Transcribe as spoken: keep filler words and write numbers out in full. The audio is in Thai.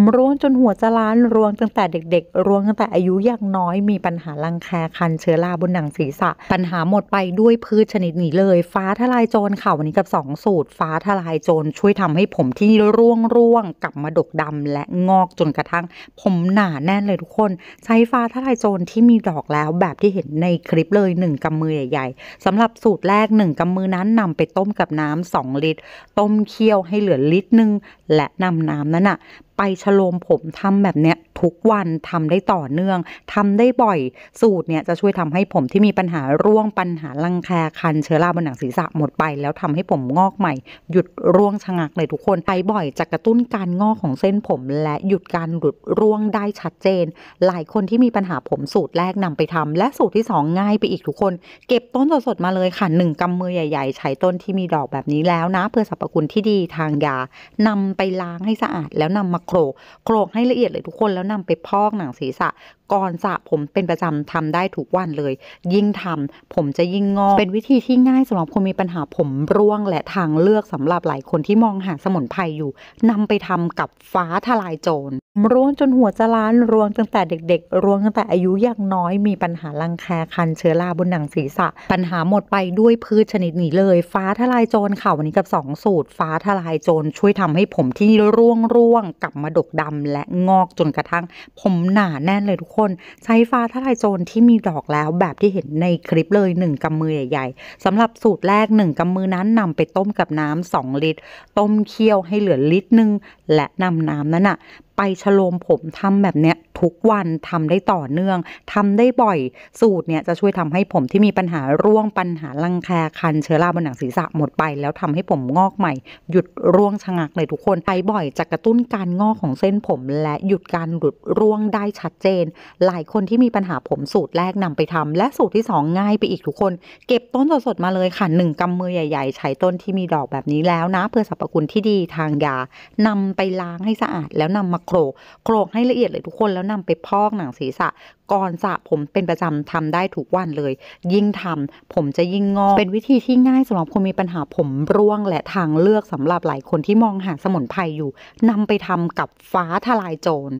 ร่วงจนหัวจะล้านร่วงตั้งแต่เด็กๆร่วงตั้งแต่อายุยังน้อยมีปัญหารังแคคันเชื้อราบนหนังศีรษะปัญหาหมดไปด้วยพืชชนิดนี้เลยฟ้าทลายโจรค่ะวันนี้กับสองสูตรฟ้าทลายโจรช่วยทำให้ผมที่ร่วงร่วงกลับมาดกดำและงอกจนกระทั่งผมหนาแน่นเลยทุกคนใช้ฟ้าทลายโจรที่มีดอกแล้วแบบที่เห็นในคลิปเลยหนึ่งกำมือใหญ่ๆสำหรับสูตรแรกหนึ่งกำมือนั้นนำไปต้มกับน้ำสองลิตรต้มเคี่ยวให้เหลือลิตรนึงและนำน้ำนั้นอะไปฉโลมผมทำแบบเนี้ยทุกวันทำได้ต่อเนื่องทำได้บ่อยสูตรเนี่ยจะช่วยทำให้ผมที่มีปัญหาร่วงปัญหารังแคคันเชื้อราบนหนังศีรษะหมดไปแล้วทำให้ผมงอกใหม่หยุดร่วงชะงักเลยทุกคนใช้บ่อยจะกระตุ้นการงอกของเส้นผมและหยุดการหลุดร่วงได้ชัดเจนหลายคนที่มีปัญหาผมสูตรแรกนำไปทำและสูตรที่สองง่ายไปอีกทุกคนเก็บต้นสดๆมาเลยค่ะหนึ่งกำมือใหญ่ๆใช้ต้นที่มีดอกแบบนี้แล้วนะเพื่อสรรพคุณที่ดีทางยานำไปล้างให้สะอาดแล้วนำมาโขลกโขลกให้ละเอียดเลยทุกคนแล้วนำไปพอกหนังศีรษะก่อนสระผมเป็นประจำทำได้ทุกวันเลยยิ่งทำผมจะยิ่งงอกเป็นวิธีที่ง่ายสำหรับคนมีปัญหาผมร่วงและทางเลือกสำหรับหลายคนที่มองหาสมุนไพรอยู่นำไปทำกับฟ้าทลายโจรร่วงจนหัวจะล้านร่วงตั้งแต่เด็กๆร่วงตั้งแต่อายุยังน้อยมีปัญหารังแคคันเชื้อราบนหนังศีรษะปัญหาหมดไปด้วยพืชชนิดนี้เลยฟ้าทลายโจรค่ะวันนี้กับสองสูตรฟ้าทลายโจรช่วยทำให้ผมที่ร่วงร่วงกลับมาดกดำและงอกจนกระทั่งผมหนาแน่นเลยทุกคนใช้ฟ้าทลายโจรที่มีดอกแล้วแบบที่เห็นในคลิปเลยหนึ่งกำมือใหญ่ๆสำหรับสูตรแรกหนึ่งกำมือนั้นนำไปต้มกับน้ำสองลิตรต้มเคี่ยวให้เหลือลิตรนึงและนำน้ำนั้นอะไปฉโลมผมทำแบบเนี้ยทุกวันทำได้ต่อเนื่องทำได้บ่อยสูตรเนี่ยจะช่วยทำให้ผมที่มีปัญหาร่วงปัญหารังแคคันเชื้อราบนหนังศีรษะหมดไปแล้วทำให้ผมงอกใหม่หยุดร่วงชะงักเลยทุกคนใช้บ่อยจะกระตุ้นการงอกของเส้นผมและหยุดการหลุดร่วงได้ชัดเจนหลายคนที่มีปัญหาผมสูตรแรกนำไปทำและสูตรที่สองง่ายไปอีกทุกคนเก็บต้นสดๆมาเลยค่ะหนึ่งกำมือใหญ่ๆใช้ต้นที่มีดอกแบบนี้แล้วนะเพื่อสรรพคุณที่ดีทางยานำไปล้างให้สะอาดแล้วนำมาโขลกโขลกให้ละเอียดเลยทุกคนแล้วนำไปพอกหนังศีรษะก่อนสระผมเป็นประจำทำได้ทุกวันเลยยิ่งทำผมจะยิ่งงอกเป็นวิธีที่ง่ายสำหรับคนมีปัญหาผมร่วงและทางเลือกสำหรับหลายคนที่มองหาสมุนไพรอยู่นำไปทำกับฟ้าทลายโจร